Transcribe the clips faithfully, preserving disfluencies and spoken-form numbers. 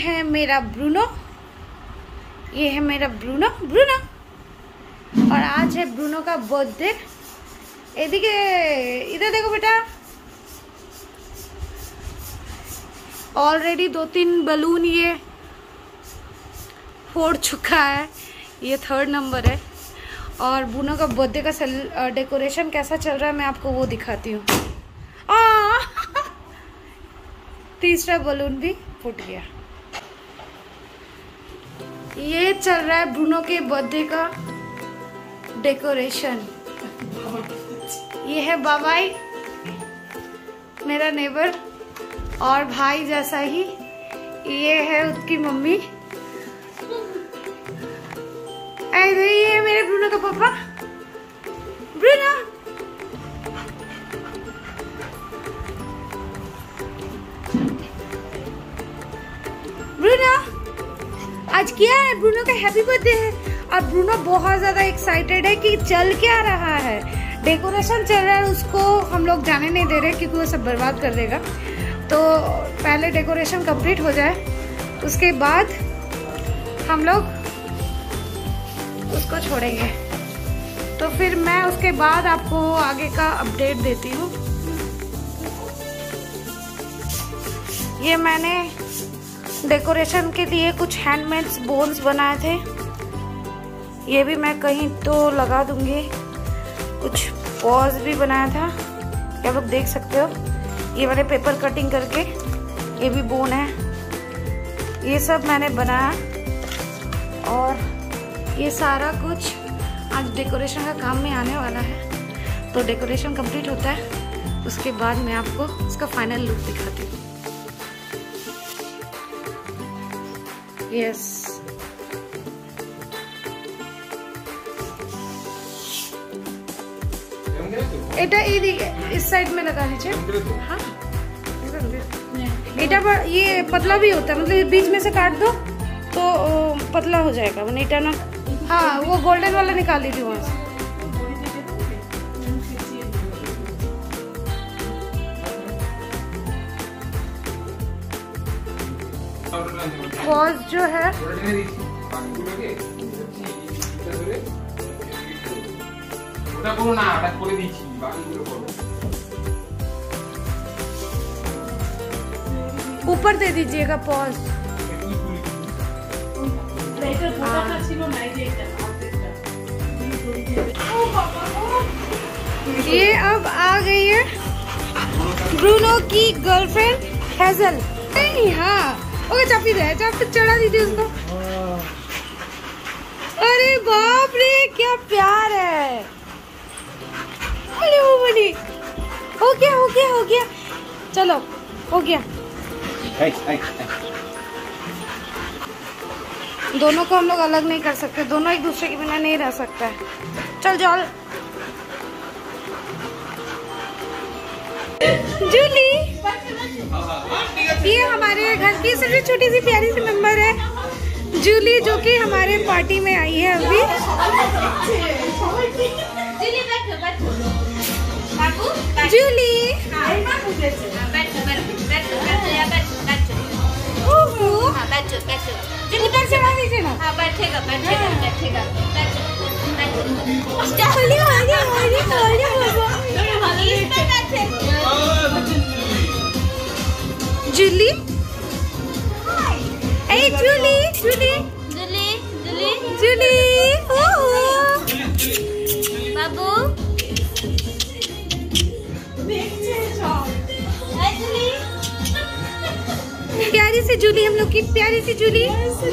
है मेरा ब्रूनो, ये है मेरा ब्रूनो ब्रूनो और आज है ब्रूनो का बर्थडे। एदिके इधर देखो बेटा, ऑलरेडी दो तीन बलून ये फोड़ चुका है, ये थर्ड नंबर है। और ब्रूनो का बर्थडे का सेल डेकोरेशन कैसा चल रहा है मैं आपको वो दिखाती हूँ। तीसरा बलून भी फूट गया। ये चल रहा है ब्रूनो के बर्थडे का डेकोरेशन। ये है बाबाई, मेरा नेबर और भाई जैसा ही। ये है उसकी मम्मी, ये है मेरे ब्रूनो का पापा ब्रूनो। ब्रूनो आज क्या है, ब्रूनो का हैप्पी बर्थडे है और ब्रूनो बहुत ज्यादा एक्साइटेड है कि चल क्या रहा है। डेकोरेशन चल रहा है, उसको हम लोग जाने नहीं दे रहे क्योंकि वो सब बर्बाद कर देगा। तो पहले डेकोरेशन कंप्लीट हो जाए, उसके बाद हम लोग उसको छोड़ेंगे। तो फिर मैं उसके बाद आपको आगे का अपडेट देती हूँ। ये मैंने डेकोरेशन के लिए कुछ हैंडमेड बोन्स बनाए थे, ये भी मैं कहीं तो लगा दूंगी। कुछ पॉज भी बनाया था, आप लोग देख सकते हो। ये मैंने पेपर कटिंग करके, ये भी बोन है, ये सब मैंने बनाया। और ये सारा कुछ आज डेकोरेशन का काम में आने वाला है। तो डेकोरेशन कंप्लीट होता है, उसके बाद मैं आपको उसका फाइनल लुक दिखाती हूँ। यस এটা এইদিকে इस साइड में लगा दीजिए। हाँ इटा पर ये पतला भी होता है, मतलब बीच में से काट दो तो पतला हो जाएगा मैंने इटा ना। हाँ वो गोल्डन वाला निकाल लीजिए वहां से। पॉज जो है ऊपर दे दीजिएगा पॉज। ये अब आ गई है ब्रूनो की गर्लफ्रेंड हेजल। नहीं हाँ ओके चापी दे, चापी चढ़ा दीजिए उसको। अरे बाप रे क्या प्यार है। अरे वो बनी, हो गया हो गया हो गया, चलो हो गया। आई, आई, आई। दोनों को हम लोग अलग नहीं कर सकते, दोनों एक दूसरे के बिना नहीं रह सकता है। चल चल जूली, ये हमारे घर की सबसे छोटी सी प्यारी सी मेंबर है जूली, जो कि हमारे पार्टी में आई है अभी। जूली उधर चढ़ा दीजिए ना। हाँ बैठेगा बैठेगा बैठेगा जूली, ए जूली जूली जूली जूली जूली बाबू प्यारी सी जूली, हम लोग की प्यारी सी जूली।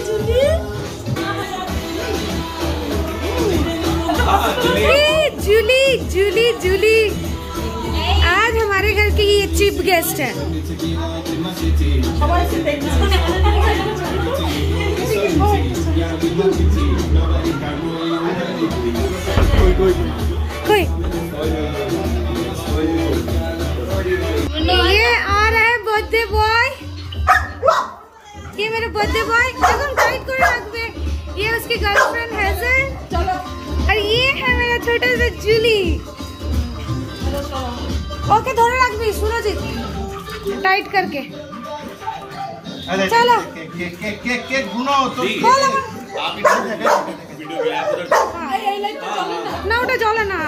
जूली जूली जूली आज हमारे घर की ये चीफ गेस्ट है। कोई ये आ रहा है बर्थडे बॉय, ये मेरे बर्थडे बॉय एकदम टाइट করে রাখবে। ये उसकी गर्लफ्रेंड हेजल और ये है मेरा छोटा सा जूली। ओके धরে রাখবি সুরজিৎ, टाइट करके। चलो केक केक केक केक भुनो तो आप वीडियो ना उठा चलो ना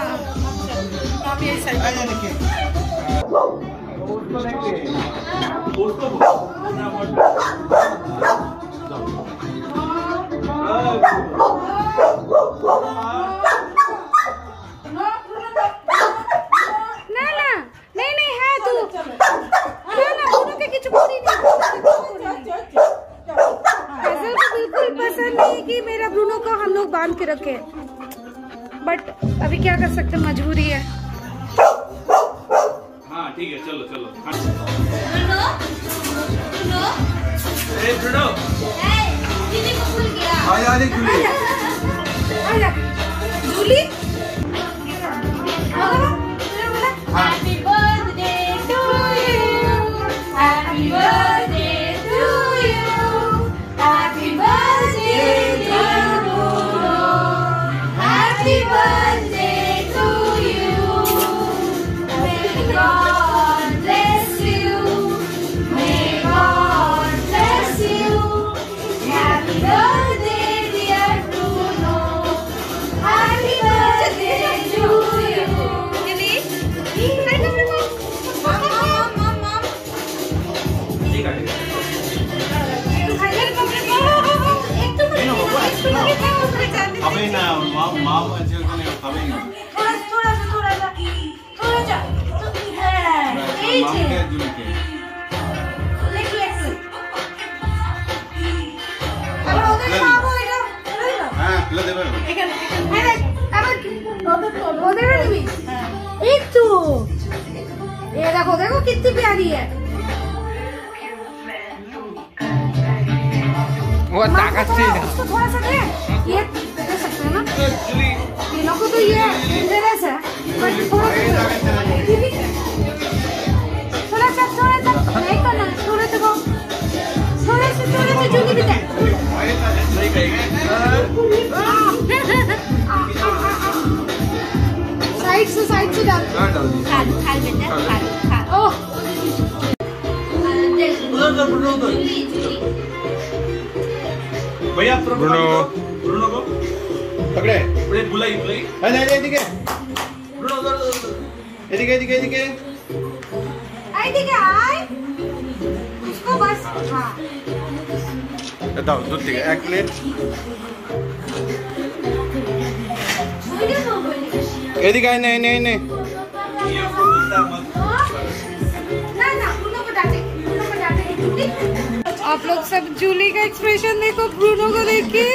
कि मेरा ब्रूनो को हम लोग बांध के रखे, बट अभी क्या कर सकते, मजबूरी है। हाँ ठीक है, चलो चलो। ब्रूनो, ब्रूनो, ए ब्रूनो, ए, जूली को भूल गया। आ जा रे जूली, आ जा Jully. Happy birthday to you, happy birthday to you, happy birthday dear Bruno, happy birthday to you. May God bless you, may God bless you. Happy birthday dear Bruno, happy birthday to you. अबे ना माँ माँ अच्छे होते नहीं अबे ना थोड़ा थोड़ा सा थोड़ा सा थोड़ा सा माँ के जूली के लेक लेक हाँ खिला दे भाई ये देखो देखो कितनी प्यारी है। वो ताकत से उसको थोड़ा सा दे, ये दे सकते हैं ना तीनों को, तो ये इंटरेस्ट है, बट थोड़ा सा थोड़ा सा थोड़ा सा नहीं करना, थोड़ा सा थोड़ा सा थोड़ा सा जूली भी दे। साइड से साइड से डाल खा खा बेटा खा खा ओह उधर ब्रूनो उधर। भैया ब्रूनो ब्रूनो को पकड़े बड़े बुलाई बुलाई। आ जा जा इधर ब्रूनो उधर उधर। इधर इधर इधर आई ठीक है आई उसको बस हाँ दाओ दूध दिखे एक प्लेट इधर नहीं नहीं नहीं ये बोलता मत। ना ना ब्रूनो को डाले ब्रूनो को डाले जूली। आप लोग सब जूली का एक्सप्रेशन देखो ब्रूनो को देख के।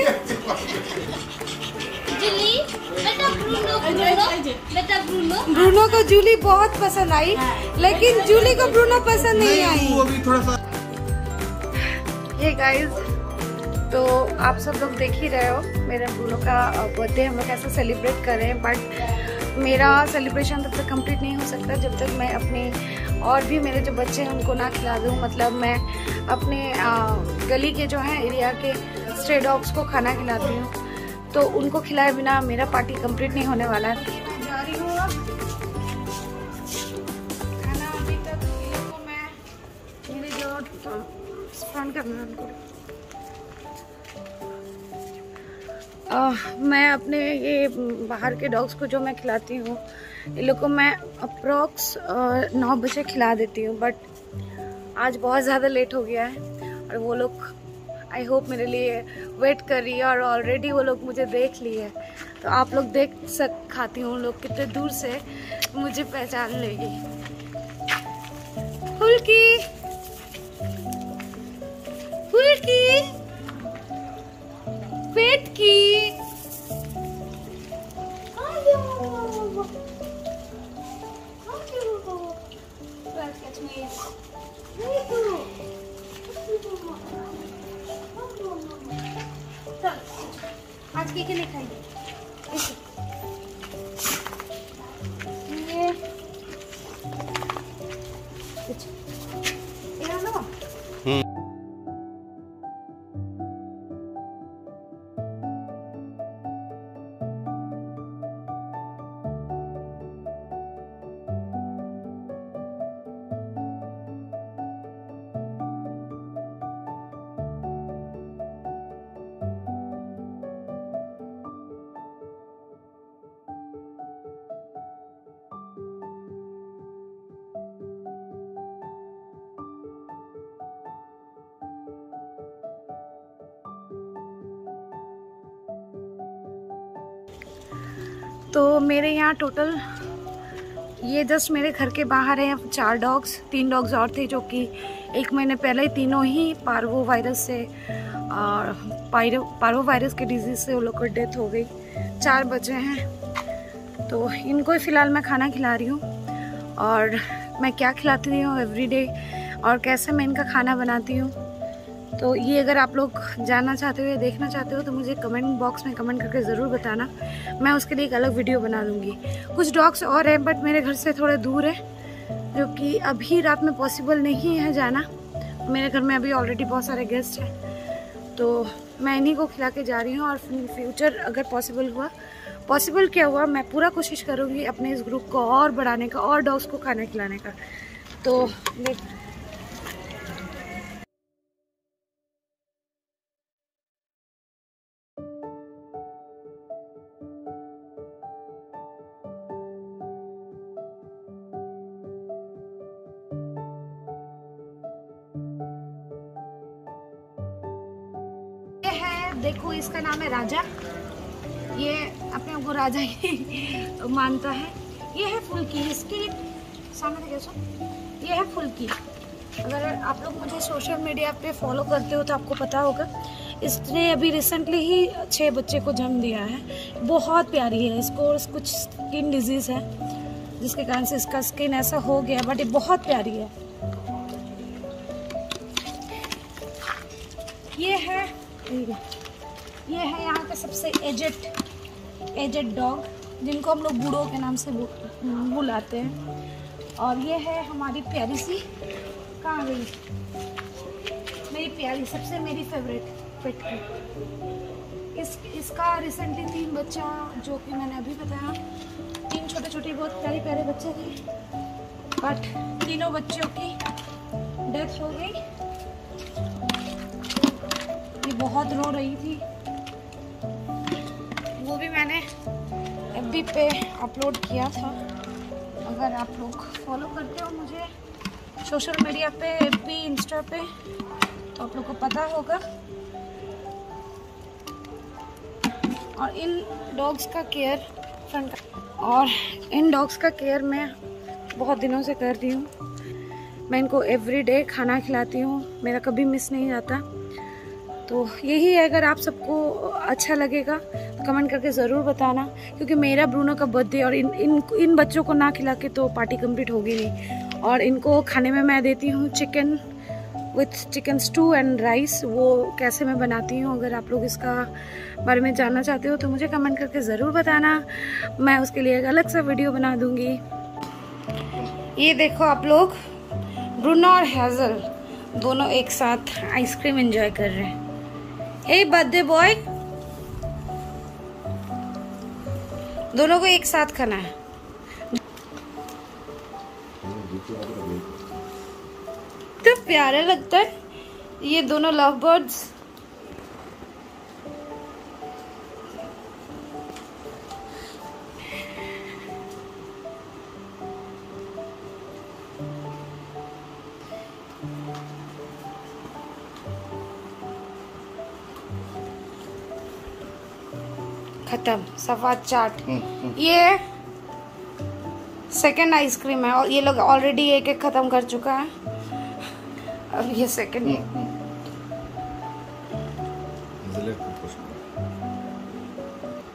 जूली बेटा ब्रूनो ब्रूनो बेटा ब्रूनो ब्रूनो को जूली बहुत पसंद आई, लेकिन जूली को ब्रूनो पसंद नहीं आई। वो भी थोड़ा सा ये गाइस, तो आप सब लोग देख ही रहे हो मेरे ब्रूनो का बर्थडे हम लोग कैसे सेलिब्रेट कर रहे हैं, बट मेरा सेलिब्रेशन तब तक कंप्लीट नहीं हो सकता जब तक मैं अपने और भी मेरे जो बच्चे हैं उनको ना खिला दूँ। मतलब मैं अपने आ, गली के जो है एरिया के स्ट्रे डॉग्स को खाना खिलाती हूँ, तो उनको खिलाए बिना मेरा पार्टी कंप्लीट नहीं होने वाला है। जा रही हूँ अब खाना अभी तक ये लोग को मैं मेरे जो स्पॉन करना है उनको Uh, मैं अपने ये बाहर के डॉग्स को जो मैं खिलाती हूँ इन लोग को मैं अप्रॉक्स नौ बजे खिला देती हूँ, बट आज बहुत ज़्यादा लेट हो गया है और वो लोग आई होप मेरे लिए वेट कर रही है और ऑलरेडी वो लोग मुझे देख लिए है। तो आप लोग देख सक खाती हूँ लोग कितने दूर से मुझे पहचान लेगी। फुल्की फुल्की पेट की आज के लिए खाइए ये कुछ ये लो। तो मेरे यहाँ टोटल ये जस्ट मेरे घर के बाहर है चार डॉग्स, तीन डॉग्स और थे जो कि एक महीने पहले ही तीनों ही पार्वो वायरस से और पायरो पार्वो वायरस के डिजीज़ से वो लोग की डेथ हो गई। चार बचे हैं, तो इनको ही फ़िलहाल मैं खाना खिला रही हूँ। और मैं क्या खिलाती हूँ एवरीडे और कैसे मैं इनका खाना बनाती हूँ, तो ये अगर आप लोग जानना चाहते हो या देखना चाहते हो तो मुझे कमेंट बॉक्स में कमेंट करके ज़रूर बताना। मैं उसके लिए एक अलग वीडियो बना दूँगी। कुछ डॉग्स और हैं बट मेरे घर से थोड़े दूर है, जो कि अभी रात में पॉसिबल नहीं है जाना। मेरे घर में अभी ऑलरेडी बहुत सारे गेस्ट हैं, तो मैं इन्हीं को खिला के जा रही हूँ। और फ्यूचर अगर पॉसिबल हुआ पॉसिबल क्या हुआ मैं पूरा कोशिश करूँगी अपने इस ग्रुप को और बढ़ाने का और डॉग्स को खाना खिलाने का। तो देख देखो, इसका नाम है राजा। ये अपने को राजा ही मानता है। ये है फुल्की, इसकी सामने देखो सो, ये है फुल्की। अगर आप लोग मुझे सोशल मीडिया पे फॉलो करते हो तो आपको पता होगा, इसने अभी रिसेंटली ही छः बच्चे को जन्म दिया है। बहुत प्यारी है। इसको कुछ स्किन डिजीज़ है जिसके कारण से इसका स्किन ऐसा हो गया, बट ये बहुत प्यारी है। ये है ये है यहाँ का सबसे एजेड एजेड डॉग, जिनको हम लोग बूढ़ों के नाम से बुलाते हैं। और ये है हमारी प्यारी सी, कहाँ गई मेरी प्यारी, सबसे मेरी फेवरेट पेट की। इस इसका रिसेंटली तीन बच्चा, जो कि मैंने अभी बताया, तीन छोटे छोटे बहुत प्यारे प्यारे बच्चे थे, बट तीनों बच्चों की डेथ हो गई। ये बहुत रो रही थी, वो भी मैंने एफ बी पे अपलोड किया था। अगर आप लोग फॉलो करते हो मुझे सोशल मीडिया पे, एफ बी, इंस्टा पे, तो आप लोग को पता होगा। और इन डॉग्स का केयर फ्रंट और इन डॉग्स का केयर मैं बहुत दिनों से कर रही हूँ। मैं इनको एवरीडे खाना खिलाती हूँ, मेरा कभी मिस नहीं जाता। तो यही है, अगर आप सबको अच्छा लगेगा तो कमेंट करके ज़रूर बताना, क्योंकि मेरा ब्रूनो का बर्थडे और इन इन इन बच्चों को ना खिला के तो पार्टी कंप्लीट होगी नहीं। और इनको खाने में मैं देती हूँ chicken with chicken stew and rice. वो कैसे मैं बनाती हूँ, अगर आप लोग इसका बारे में जानना चाहते हो तो मुझे कमेंट करके ज़रूर बताना। मैं उसके लिए एक अलग सा वीडियो बना दूँगी। ये देखो आप लोग, ब्रूनो और हेज़ल दोनों एक साथ आइसक्रीम एंजॉय कर रहे हैं। हे बर्थडे बॉय, दोनों को एक साथ खाना है। तो प्यारा लगता है ये दोनों लव बर्ड्स। खत्म सफाद चाट। ये सेकंड आइसक्रीम है और ये लोग ऑलरेडी एक एक खत्म कर चुका है। अब ये सेकंड।